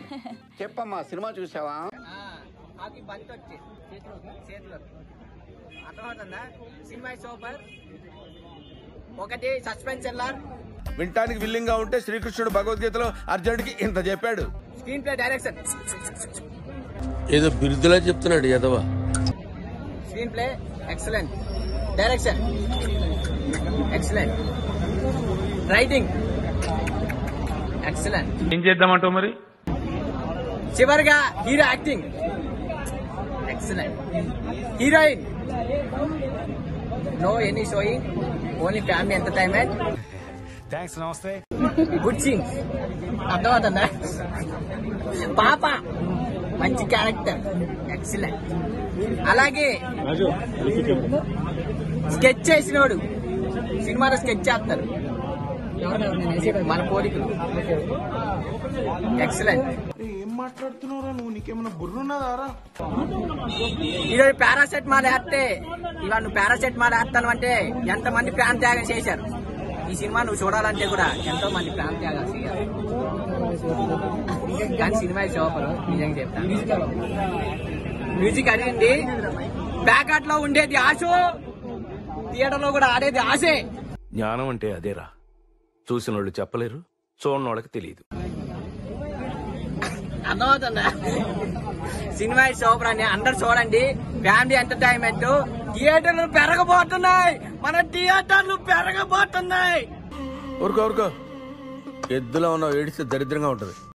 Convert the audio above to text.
చెప్పమ్మా సినిమా చూసావా? బంతి వచ్చి చేతిలో అర్థమవుతుందా? Cinema super. ఒకటి సస్పెన్స్ థ్రిల్లర్. వినటానికి విల్లింగ్ గా ఉంటే శ్రీకృష్ణుడు భగవద్గీతలో అర్జునుడికి ఇంత చెప్పాడు. స్క్రీన్ ప్లే డైరెక్షన్ ఏదో బిరుదులా చెప్తున్నాడు యదవా. Screenplay excellent. Direction excellent. Writing excellent. ఏం చేద్దామంటావు మరి? చివరిగా hero acting excellent. Heroine no any showing, only family entertainment. Thanks, నమస్తే. Good scenes. అర్థమవుతుందా? పాప మంచి క్యారెక్టర్ ఎక్సలెంట్. అలాగే స్కెచ్ చేసినోడు సినిమాలో స్కెచ్ చేస్తారు మన కోరికలు ఎక్సలెంట్. ఏం మాట్లాడుతున్నారా నువ్వు? నీకేమైనా బుర్రున్నదారా? ఈరోజు పారాసెటమాల్ వేస్తే ఇవాళ నువ్వు పారాసెటమాల్ వేస్తాను అంటే ఎంతమంది ప్రాణ త్యాగం చేశారు. ఈ సినిమా నువ్వు చూడాలంటే కూడా ఎంతో మంది ప్రాణ త్యాగాలు చేయాలి. కానీ సినిమా సూపర్, నిజంగా చెప్తాను. మ్యూజిక్ అడిగింది ప్యాకెట్ లో ఉండేది ఆశో, థియేటర్ లో కూడా ఆడేది ఆశే. జ్ఞానం అంటే అదేరా, చూసిన వాళ్ళు చెప్పలేరు, చూడని వాళ్ళకి తెలియదు. అర్థమవుతుందా? సినిమా సూపర్ అని అందరు చూడండి. Family entertainment. థియేటర్లు పెరగబోతున్నాయి, మన థియేటర్లు పెరగబోతున్నాయి. ఊరుకో ఊరుకో, ఎద్దులో ఉన్న ఏడిస్తే దరిద్రంగా ఉంటది.